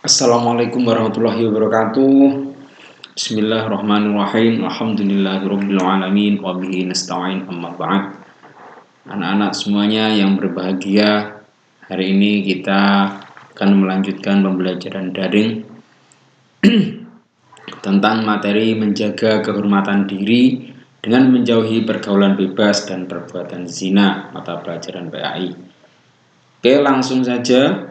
Assalamualaikum warahmatullahi wabarakatuh. Bismillahirrahmanirrahim. Alhamdulillahirabbil alamin wa bihi nasta'in amma ba'd. Anak-anak semuanya yang berbahagia, hari ini kita akan melanjutkan pembelajaran daring tentang materi menjaga kehormatan diri dengan menjauhi pergaulan bebas dan perbuatan zina, mata pelajaran PAI. Oke, langsung saja.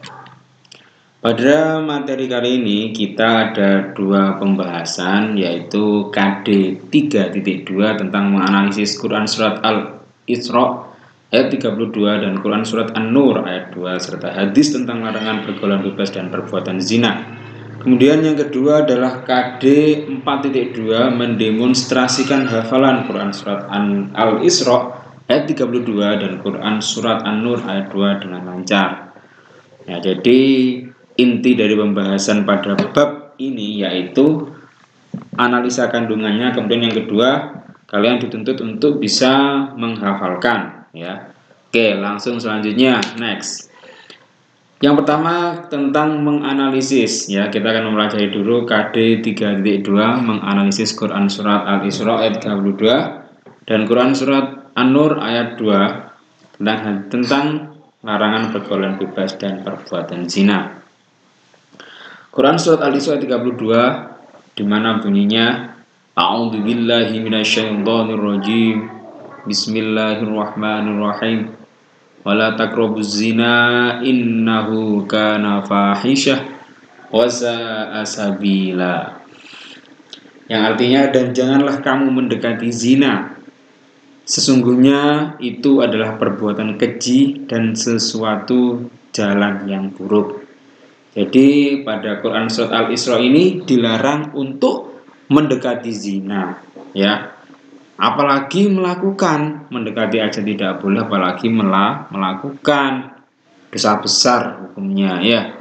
Pada materi kali ini kita ada dua pembahasan, yaitu KD 3.2 tentang menganalisis Quran Surat Al-Isra ayat 32 dan Quran Surat An-Nur ayat 2 serta hadis tentang larangan pergaulan bebas dan perbuatan zina. Kemudian yang kedua adalah KD 4.2 mendemonstrasikan hafalan Quran Surat Al-Isra ayat 32 dan Quran Surat An-Nur ayat 2 dengan lancar. Ya, jadi inti dari pembahasan pada bab ini yaitu analisa kandungannya, kemudian yang kedua kalian dituntut untuk bisa menghafalkan ya. Oke, langsung selanjutnya next. Yang pertama tentang menganalisis ya, kita akan mempelajari dulu KD 3.2 menganalisis Quran Surat Al-Isra ayat 32 dan Quran Surat An-Nur ayat 2 tentang larangan pergaulan bebas dan perbuatan zina. Quran Surat Al-Isra 32 di mana bunyinya A'udzubillahi minasyaitonirrajim. Bismillahirrahmanirrahim. Wala taqrabuz zina innahu kana fahisyah wa sa'a sabila. Yang artinya, dan janganlah kamu mendekati zina. Sesungguhnya itu adalah perbuatan keji dan sesuatu jalan yang buruk. Jadi pada Quran Surat Al-Isra ini dilarang untuk mendekati zina ya. Apalagi melakukan, mendekati aja tidak boleh, apalagi melakukan, dosa besar hukumnya ya.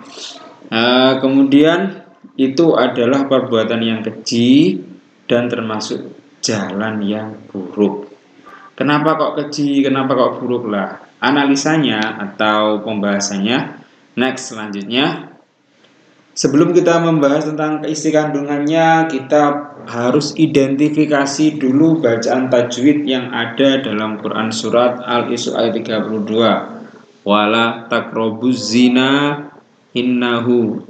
Kemudian itu adalah perbuatan yang keji dan termasuk jalan yang buruk. Kenapa kok keji, kenapa kok buruk lah? Analisanya atau pembahasannya next selanjutnya. Sebelum kita membahas tentang isi kandungannya, kita harus identifikasi dulu bacaan tajwid yang ada dalam Quran Surat Al-Isra ayat 32. Wala taqrabuz zina innahu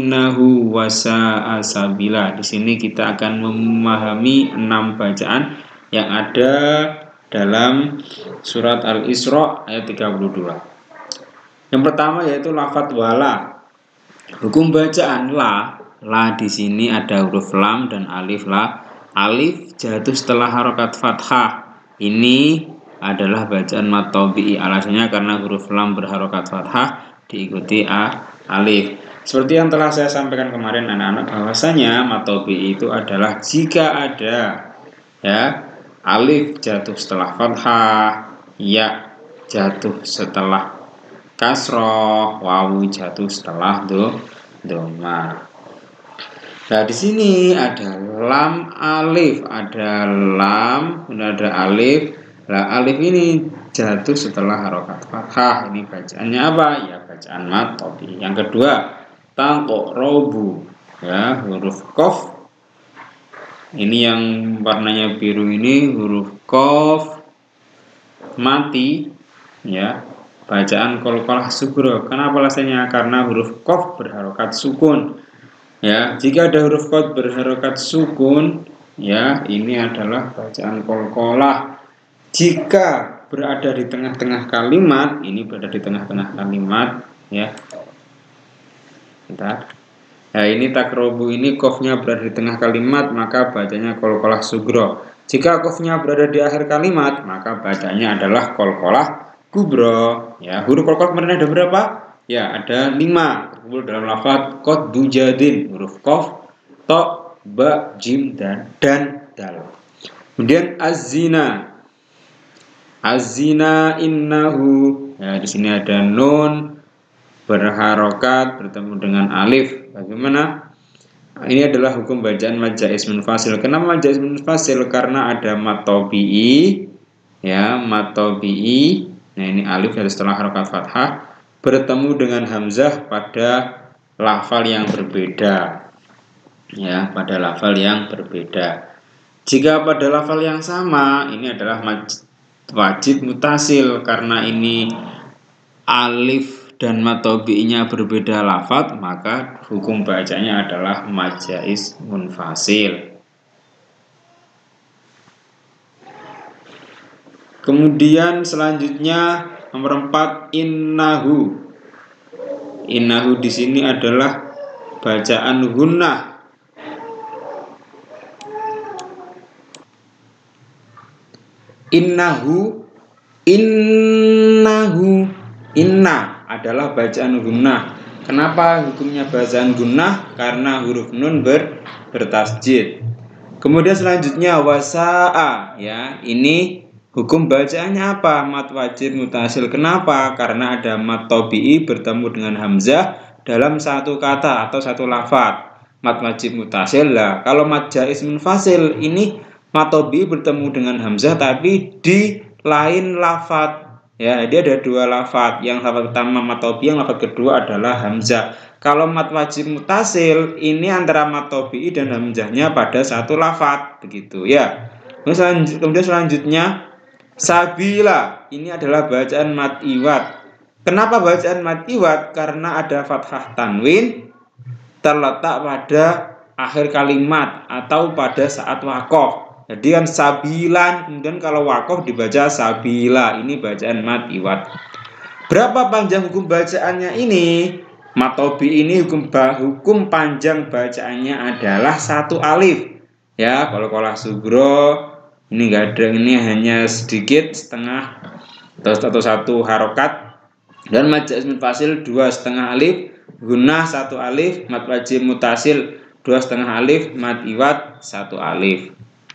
wasa'a sabila. Di sini kita akan memahami 6 bacaan yang ada dalam Surat Al-Isra ayat 32. Yang pertama yaitu lafadz wala. Hukum bacaan la di sini ada huruf lam dan alif la. Alif jatuh setelah harokat fathah. Ini adalah bacaan mad tabi'i. Alasannya karena huruf lam berharokat fathah diikuti alif. Seperti yang telah saya sampaikan kemarin anak-anak, bahwasanya mad tabi'i itu adalah jika ada ya alif jatuh setelah fathah, ya jatuh setelah kasroh, wawu jatuh setelah dhamma. Nah, di sini ada lam alif, ada lam, ada alif. Nah, alif ini jatuh setelah harokat fathah. Ini bacaannya apa? Ya, bacaan mad tabi'i. Yang kedua, taqrabu. Ya, huruf qaf. Ini yang warnanya biru ini huruf qaf mati ya. Bacaan qalqalah sugro. Kenapa alasannya? Karena huruf qaf berharokat sukun. Ya, jika ada huruf qaf berharokat sukun, ya, ini adalah bacaan qalqalah. Jika berada di tengah-tengah kalimat, ini berada di tengah-tengah kalimat, ya. Bentar. Nah, ini takrobu ini qafnya berada di tengah kalimat, maka bacanya qalqalah sugro. Jika qafnya berada di akhir kalimat, maka bacanya adalah qalqalah kubro. Ya, huruf qalqalah kemarin ada berapa? Ya, ada 5 terkumpul dalam lafaz qad dujadin. Huruf qaf, ta, ba, jim dan dal. Kemudian az-zina. Az-zina innahu. Ya, di sini ada nun berharokat bertemu dengan alif. Bagaimana? Ini adalah hukum bacaan mad jaiz munfasil. Kenapa mad jaiz munfasil? Karena ada mad tabi'i. Ya, mad tabi'i. Nah, ini alif dari setelah harokat fathah bertemu dengan hamzah pada lafal yang berbeda. Ya, pada lafal yang berbeda. Jika pada lafal yang sama, ini adalah wajib mutasil karena ini alif dan mad tabi'inya berbeda lafaz, maka hukum bacanya adalah mad jaiz munfasil. Kemudian selanjutnya nomor 4 innahu. Innahu di sini adalah bacaan gunnah. Innahu inna adalah bacaan gunnah. Kenapa hukumnya bacaan gunnah? Karena huruf nun bertasjid. Kemudian selanjutnya wasa'a, ya, ini hukum bacaannya apa? Mad wajib mutasil. Kenapa? Karena ada mad tabi'i bertemu dengan hamzah dalam satu kata atau satu lafaz. Mad wajib mutasil lah. Kalau mad jaiz munfasil, ini mad tabi'i bertemu dengan hamzah tapi di lain lafaz. Ya, dia ada dua lafaz. Yang lafaz pertama mad tabi'i, yang lafaz kedua adalah hamzah. Kalau mad wajib mutasil, ini antara mad tabi'i dan hamzahnya pada satu lafaz, begitu ya. Kemudian selanjutnya sabila, ini adalah bacaan mad iwad. Kenapa bacaan mad iwad? Karena ada fathah tanwin terletak pada akhir kalimat atau pada saat wakof. Jadi kan sabilan, kemudian kalau wakof dibaca sabila. Ini bacaan mad iwad. Berapa panjang hukum bacaannya ini? Mad tabi'i ini hukum panjang bacaannya adalah satu alif. Ya, kalau qolah sugro ini enggak ada, ini hanya sedikit setengah atau satu harokat. Dan mad jaiz munfasil 2,5 alif, gunnah 1 alif, mad wajib mutasil 2,5 alif, mad iwad 1 alif.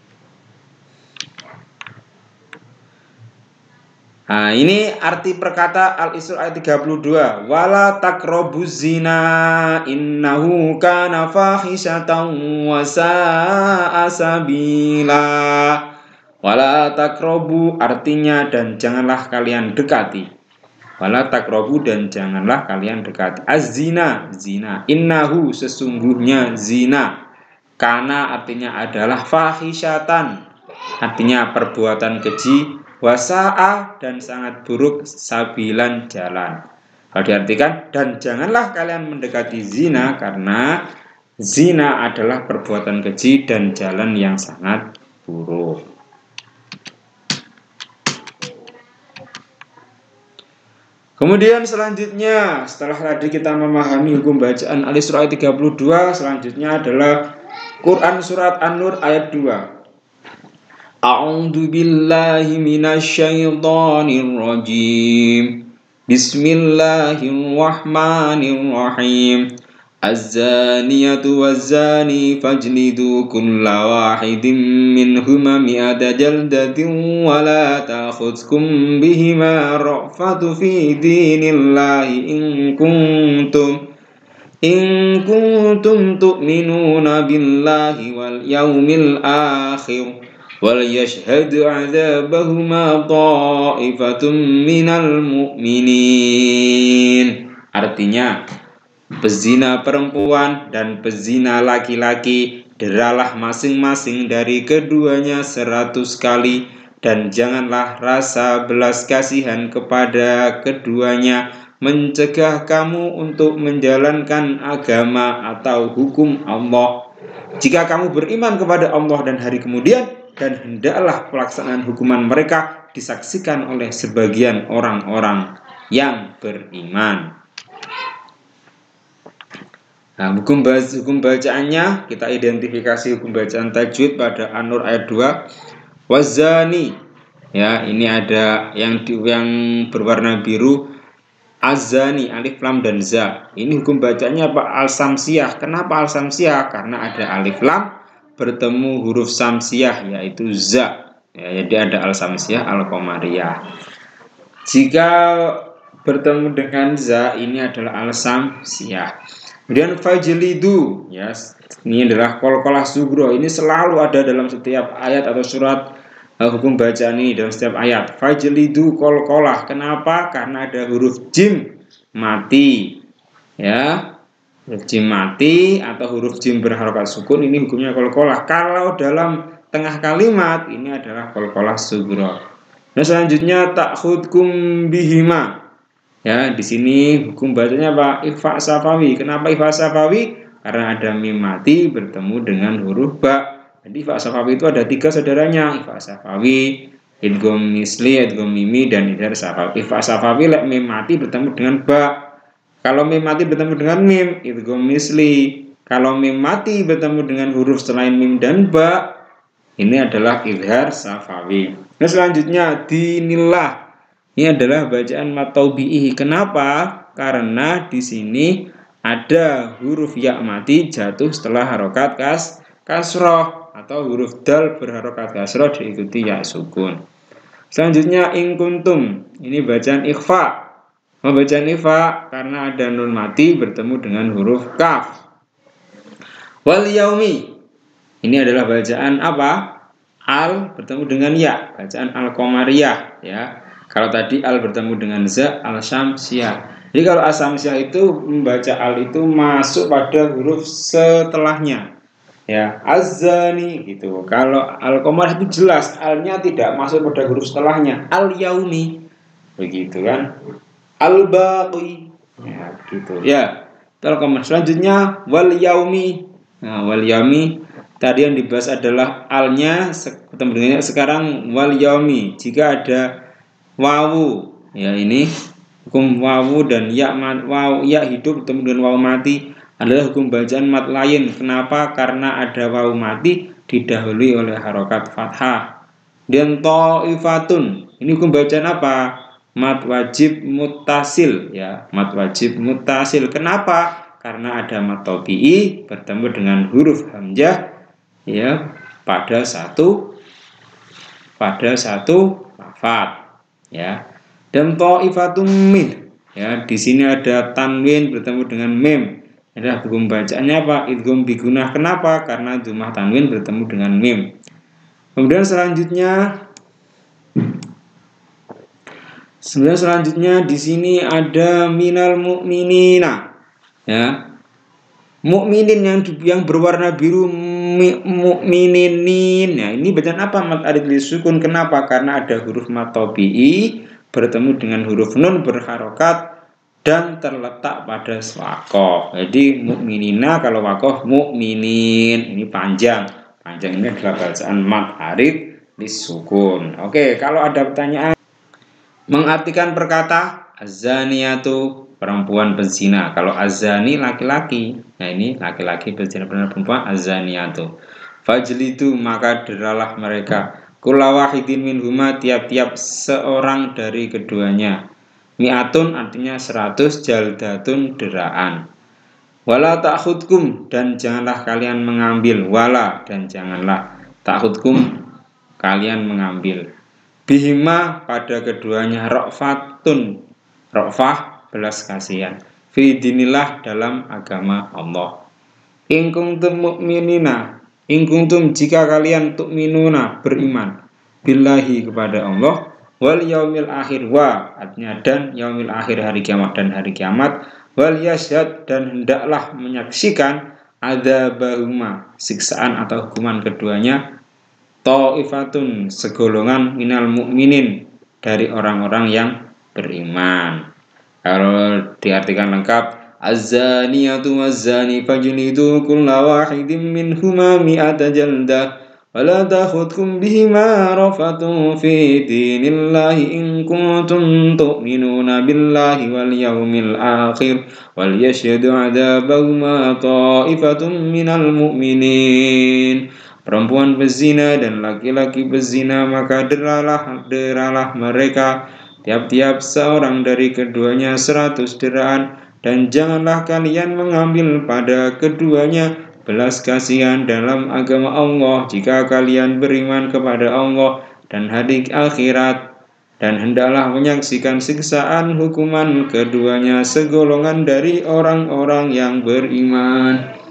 Nah, ini arti perkata Al-Isra ayat 32. Wala taqrabuz zina innahu kana fahisatan wa sa'a sabila. Wala taqrabu artinya dan janganlah kalian dekati. Wala taqrabu dan janganlah kalian dekati. Az-zina, zina. Innahu sesungguhnya zina. Kana artinya adalah fahisatan. Artinya perbuatan keji. Wasa'a dan sangat buruk sabilan jalan. Kalau diartikan dan janganlah kalian mendekati zina karena zina adalah perbuatan keji dan jalan yang sangat buruk. Kemudian selanjutnya setelah tadi kita memahami hukum bacaan Al-Isra ayat 32, selanjutnya adalah Quran surat An-Nur ayat 2. A'udzu billahi minasyaitonir rajim. Bismillahirrahmanirrahim. Az-zaniyatu waz-zani fajlidu kulla wahidin minhuma mi'ata jaldatin wa la ta'khudhukum bihima ra'fatu fi dinillahi in kuntum tu'minuna billahi wal yawmil akhir. Wal yashhadu 'adzabahuma ta'ifatun minal mu'minin. Artinya, pezina perempuan dan pezina laki-laki deralah masing-masing dari keduanya 100 kali dan janganlah rasa belas kasihan kepada keduanya mencegah kamu untuk menjalankan agama atau hukum Allah. Jika kamu beriman kepada Allah dan hari kemudian, dan hendaklah pelaksanaan hukuman mereka disaksikan oleh sebagian orang-orang yang beriman. Nah, hukum bacaannya kita identifikasi hukum bacaan tajwid pada An-Nur ayat 2. Wazani, ya, ini ada yang berwarna biru. Az-zani, alif lam dan za. Ini hukum bacanya apa? Al-samsiyah. Kenapa al-samsiyah? Karena ada alif lam bertemu huruf samsiyah yaitu za. Ya, jadi ada al-samsiyah, al-qamariyah. Jika bertemu dengan za, ini adalah al-samsiyah. Kemudian fajlidu, ya, ini adalah qalqalah sugro. Ini selalu ada dalam setiap ayat atau surat hukum bacaan ini dalam setiap ayat. Fajlidu qalqalah. Kenapa? Karena ada huruf jim mati. Ya. huruf jim mati atau huruf jim berharokat sukun ini hukumnya qalqalah. Kalau dalam tengah kalimat ini adalah qalqalah sughra. Nah, selanjutnya ta'khudkum bihima. Ya, di sini hukum bacanya apa? Ikhfa safawi. Kenapa ikhfa safawi? Karena ada mim mati bertemu dengan huruf ba. Jadi ikhfa safawi itu ada 3 saudaranya. Ikhfa safawi, idgham misli, idgham mimi, dan idgham safawi. Ikhfa safawi lek mim mati bertemu dengan ba. Kalau mim mati bertemu dengan mim, idgham misli. Kalau mim mati bertemu dengan huruf selain mim dan ba, ini adalah idgham safawi. Nah, selanjutnya dinillah. Ini adalah bacaan mataubi'i. Kenapa? Karena di sini ada huruf ya mati jatuh setelah harokat kasroh atau huruf dal berharokat kasroh diikuti ya sukun. Selanjutnya in kuntum. Ini bacaan ikhfa. Bacaan ikhfa karena ada nun mati bertemu dengan huruf kaf. Wal yaumi. Ini adalah bacaan apa? Al bertemu dengan ya. Bacaan al-qamariyah ya. Kalau tadi al bertemu dengan za, al-syamsiyah. Jadi kalau al-syamsiyah itu membaca al itu masuk pada huruf setelahnya. Ya, az-zani gitu. Kalau al-qamar itu jelas alnya tidak masuk pada huruf setelahnya. Al-yaumi. Begitu kan? Al-baqi. Ya, gitu. Ya. Al-qamar selanjutnya wal yaumi. Nah, wal yaumi tadi yang dibahas adalah alnya ketemu dengannya sekarang wal yaumi. Jika ada wawu, ya ini hukum wawu dan ya wawu ya hidup bertemu dengan wawu mati adalah hukum bacaan mat lain. Kenapa? Karena ada wawu mati didahului oleh harokat fathah. Dan ta'ifatun, ini hukum bacaan apa? Mat wajib muttasil ya, mat wajib muttasil. Kenapa? Karena ada mat tabi'i bertemu dengan huruf hamzah ya pada satu lafaz. Ya, dan ta'ifatun min. Ya, di sini ada tanwin bertemu dengan mim. Ada hukum bacaannya apa? Idgham bigunah. Kenapa? Karena dhammah tanwin bertemu dengan mim. Kemudian selanjutnya di sini ada minal mu'minina. Ya. Mukminin yang berwarna biru mukmininin. Nah, ini bacaan apa? Mat alif sukun. Kenapa? Karena ada huruf mat tabi'i bertemu dengan huruf nun berharokat dan terletak pada wakof. Jadi mukminina kalau wakof mukminin. Ini panjang. Panjang ini adalah bacaan mat alif sukun. Oke, kalau ada pertanyaan mengartikan perkata az-zaniyatu perempuan berzina. Kalau azani laki-laki, nah ini laki-laki berzina benar perempuan azaniyatu. Fajlidu maka deralah mereka kulla wahidin minhuma tiap-tiap seorang dari keduanya. Mi'atun artinya 100, jaldatun deraan. Wala ta'khudkum dan janganlah kalian mengambil. Wala dan janganlah ta'khudkum kalian mengambil. Bihima pada keduanya ra'fatun. Ra'fah belas kasihan fi dinillah dalam agama Allah. In kuntum mu'minina, in kuntum jika kalian tu'minuna beriman billahi kepada Allah wal yaumil akhir wa artinya dan yaumil akhir hari kiamat dan hari kiamat wal yasyhad dan hendaklah menyaksikan adzabahuma siksaan atau hukuman keduanya ta'ifatun segolongan minal mu'minin dari orang-orang yang beriman. Kalau diartikan lengkap, az-zaniyatu waz-zani fajlidu kulla wahidin minhuma mi'ata jaldah wa la ta'khudhukum bihima rafatun fi dinillahi in kuntum tu'minuna billahi wal yawmil akhir wal yashhadu 'adzabahuma ta'ifatun minal mu'minin. Perempuan berzina dan laki-laki berzina maka deralah mereka tiap-tiap seorang dari keduanya 100 deraan dan janganlah kalian mengambil pada keduanya belas kasihan dalam agama Allah jika kalian beriman kepada Allah dan hari akhirat dan hendaklah menyaksikan siksaan hukuman keduanya segolongan dari orang-orang yang beriman.